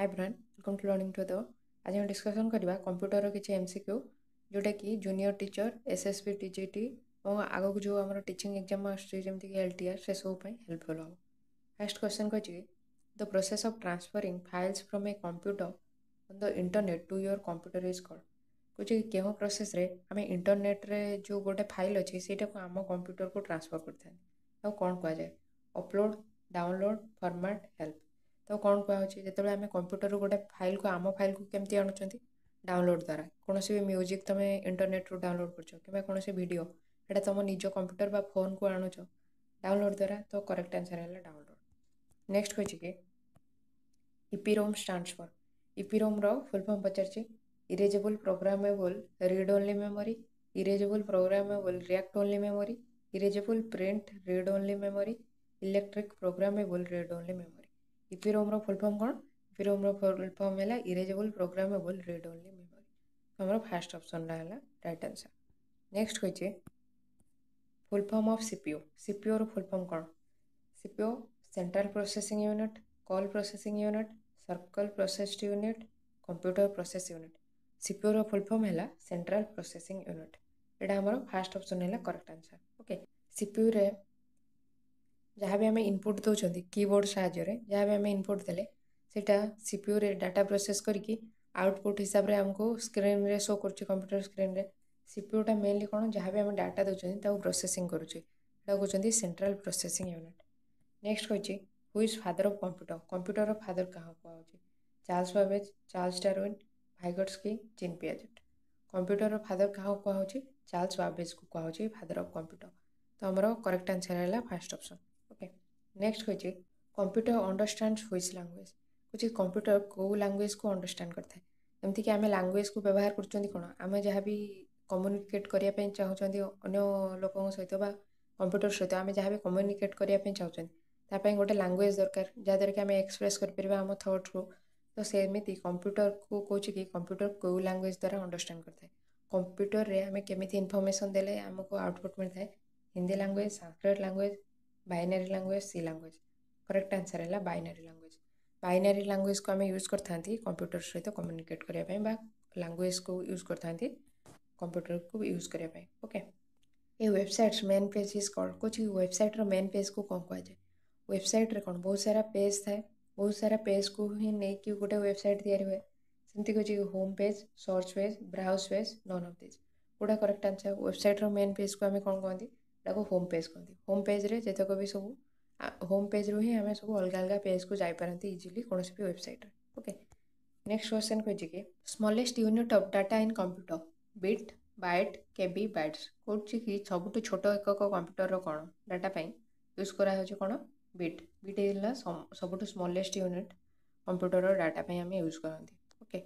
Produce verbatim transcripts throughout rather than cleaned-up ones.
Hi brand welcome to learning to the आज हम discussion करवा कंप्यूटर किसी एमसीक्यू जोटा कि जूनियर टीचर एसएसबी टीजीटी और आगक जो आम टीचिंग एग्जाम आमती एलटीआर से सब हेल्पफुल हम फर्स्ट क्वेश्चन कही the process of transferring files from a computer on the internet to your computer is called कहे कि केउ प्रोसेस रे आम इंटरनेट रे जो गोटे फाइल अच्छे से आम कंप्यूटर को ट्रांसफर करता कौन कह जाए अपलोड डाउनलोड फॉर्मेट हेल्प तो कौन कहुच्छे जो आम कंप्यूटर गोटे फाइल को आम फाइल को केमती आणुचंती डाउनलोड द्वारा कौन भी म्यूजिक तुम इंटरनेट रू डाउनलोड कर कौन वीडियो एटा तुम निज कंप्यूटर बा फोन को आणुच डाउनलोड द्वारा तो करेक्ट आंसर है डाउनलोड। नेक्स्ट कही कि इपीरोम स्टैंड्स फॉर इपीरोम रो फुल फॉर्म पचार erasable programmable read only memory erasable programmable react only memory erasable print read only memory electric programmable read only memory EPROM रो full form कौन EPROM रो full form है erasable programmable read only memory हमारा first option है right answer. Next कही full form of CPU CPU रो full form कौन CPU central processing unit call processing unit circle processed unit computer process unit CPU रो full form है central processing unit एटा हमारा first option है correct answer. Okay CPU रे जहाँ भी आम इनपुट दौरान कीबोर्ड साहाय्य जहाँ भी आम इनपुट देले सेटा सीपीयू रे डाटा प्रोसेस करके आउटपुट हिसाब से आमको स्क्रीन रे शो कर कंप्यूटर स्क्रीन रे सीपीयूटा मेनली कौन जहाँ भी आम डाटा दौरान प्रोसेसिंग करुचे सेंट्रल प्रोसेसिंग यूनिट। नेक्स्ट कही who is father of computer computer father क्या कहुए Charles Babbage Charles Darwin Vygotsky Jean Piaget computer father क्या कहुए चार्ल्स बाबेज को कहुए फादर ऑफ कंप्यूटर तो हमारा करेक्ट आंसर है फर्स्ट ऑप्शन। ओके नेक्स्ट कही कंप्यूटर अंडरस्टैंड व्हिच लैंग्वेज कुछ कंप्यूटर कौ लैंग्वेज को अंडरस्टैंड करता है एमती कि आम लैंग्वेज को व्यवहार कर कौन आम जहाँ भी कम्युनिकेट करने चाहूँगी अन्य लोकों सहित बा कंप्यूटर सहित आम जहाँ भी कम्युनिकेट करने चाहूँ गोटे लैंग्वेज दरकार जहाँद्वारा कि आम एक्सप्रेस कर आम थॉट को तो सेमती कंप्यूटर को कौच कि कंप्यूटर कौ लैंग्वेज द्वारा अंडरस्टैंड करता है कंप्यूटर रे आम केमिति इनफॉरमेशन देले आमको आउटपुट मिलता है Hindi language Sanskrit language binary language C language correct answer है बाइनरी लैंग्वेज बाइनरी लैंग्वेज को आम यूज करता कंप्यूटर सहित कम्युनिकेट करने लैंग्वेज को यूज करता कंप्यूटर को यूज करने। ओके ये website main page is called कुछ वेबसाइट रो मेन पेज को कौन कह जाए वेबसाइट रे कौन बहुत सारा पेज थाए बहुत सारा पेज को ही नहीं कि गोटे वेबसाइट तैयारी हुए सेमती कुछ home page search page browse page none of this गोटा करेक्ट आंसर वेबसाइट रो मेन पेज को आम कौन कहते को होम पेज कहते होम पेज रे जेतक भी सब होम पेज रू ही आम सब अलग अलग पेज को जापारती इजिली कौन भी वेबसाइट। ओके नेक्स्ट क्वेश्चन कही कि smallest unit of data in computer bit byte KB bytes कौन कि सबुठ छोट एकक कंप्यूटर कौन डाटा यूज करा कौन बिट बिट है सबुठ स्मॉलेस्ट यूनिट कंप्यूटर डाटा आम यूज करती। ओके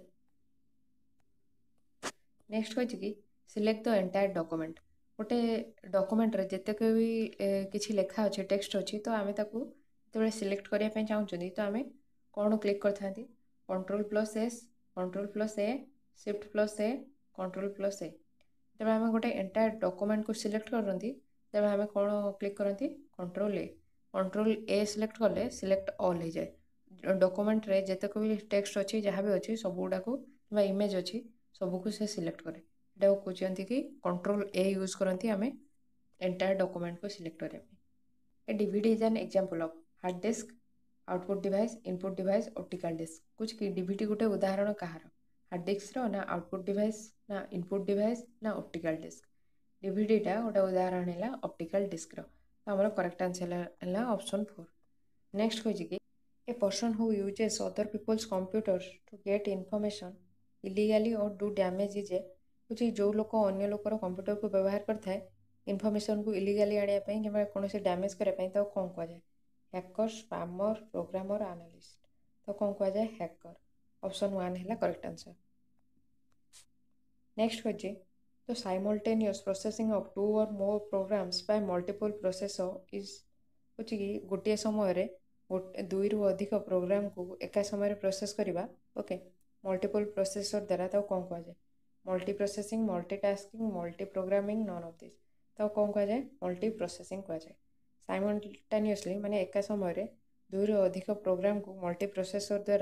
नेक्स्ट कही कि सिलेक्ट द एंटायर डॉक्यूमेंट गोटे डॉक्यूमेंट रे जितक भी किसी लेखा अच्छे टेक्स्ट अच्छी तो आम जो सिलेक्ट करने चाहूँ तो आम कौन क्लिक करते control plus S control plus A shift plus A control plus A जब आम गोटे एंटायर डॉक्यूमेंट को सिलेक्ट करती तब आम कौन क्लिक करती control A control A select कले सिलेक्ट ऑल हो जाए डॉक्यूमेंट रे जितक भी टेक्स्ट अच्छी जहाँ भी अच्छी सब गुड़ाक इमेज अच्छी सबको से सिलेक्ट करे एटा कहते कि कंट्रोल ए यूज करती आम एंटायर डॉक्यूमेंट को सिलेक्ट करने। A DVD is an example of hard disk output device input device optical disk कुछ कि डीवीडी गोटे उदाहरण कहार हार्ड डिस्क रो ना आउटपुट डिवाइस ना इनपुट डिवाइस ना ऑप्टिकल डिस्क डीवीडीटा गोटे उदाहरण है ऑप्टिकल डिस्क रो तो हमारा करेक्ट आंसर है ऑप्शन फोर। नेक्स्ट कही कि a person who uses other peoples computers to get information illegally और डू डैमेज इज ए कुछ जो लोक अन्य लोकर कंप्यूटर को व्यवहार करता है इनफॉरमेशन को इलीगली आने कि कौन से डैमेज करने तो कौन कह जाए हैकर स्पैमर प्रोग्रामर एनालिस्ट तो कौन कह जाए हैकर ऑप्शन वन है करेक्ट आंसर। नेक्स्ट कही तो साइमल्टेनियस प्रोसेसिंग ऑफ टू और more programs by multiple processor is कुछ कि गोटे समय दुई रु अधिक प्रोग्राम को एका समय प्रोसेस करवा। ओके मल्टीपल प्रोसेसर द्वारा तो कौन कह जाए multi processing multitasking multi programming none of this तो कौन कह जाए मल्टी प्रोसेसिंग कह जाए साइमल्टेनियसली माने एका समय दुई रु अधिक प्रोग्राम को मल्टी प्रोसेसर द्वारा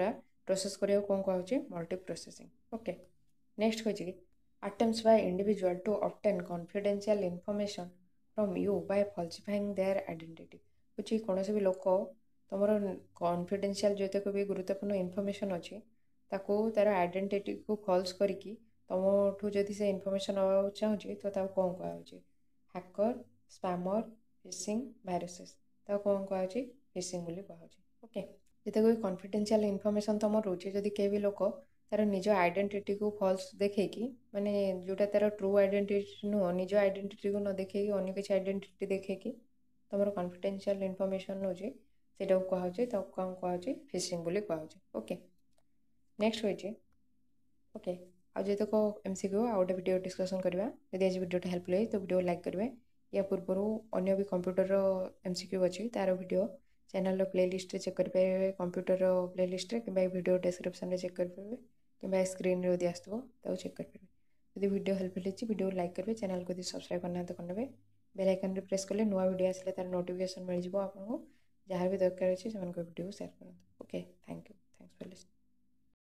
प्रोसेस करिया कोन कहउची मल्टी प्रोसेसिंग। ओके नेक्स्ट कहछि कि attempts by individual to obtain confidential information from you by falsifying their identity कुछ कौन भी लोक तुम कॉन्फिडेंशियल जो तक भी गुरुत्वपूर्ण इनफॉरमेशन अच्छी ताको तार आइडेंटिटी को फॉल्स करके तुमठू जदि से इनफॉरमेशन नवा चाहूँ तो ताको कौन कहउची हैकर स्पैमर फिशिंग वायरसेस ताको कौन कहउची फिशिंग बोली कहउची। ओके जते कोई कॉन्फिडेंशियल इनफॉरमेशन तुम रोचे जदि के भी लोक तार निज आइडेंटिटी को फॉल्स देखी माने जोटा तार ट्रू आइडेंटिटी नुह निज आइडेंटिटी को न देखी अन्य किसी आइडेंटिटी देखी तुम कॉन्फिडेंशियल इनफॉरमेशन नौचे से कहउचे तो कौन कहउचे फिशिंग बोली कहउचे। ओके नेक्स्ट होइए ओके आज तक एमसीक्यू आ गोटे वीडियो डिस्कसन करवा यदि आज वीडियो हेल्प लगे तो वीडियो लाइक करेंगे या पूर्वर अन्य भी कंप्यूटर एमसीक्यू अच्छी तार वीडियो चैनल प्लेलिस्ट चेक करेंगे कंप्यूटर प्लेलिस्ट कि वीडियो डिस्क्रिप्शन में चेक करेंगे कि स्क्रीन रे यदि आसो तो चेक करेंगे। यदि वीडियो हेल्प होती वीडियो लाइक करेंगे चैनल को यदि सब्सक्राइब करना तो करने बेल आइकन रे प्रेस कले नुआ वीडियो आसले तार नोटिफिकेशन मिल जाए आपको जहाँ भी दरकार अच्छे से वीडियो शेयर करें। Okay thank you thanks for listening.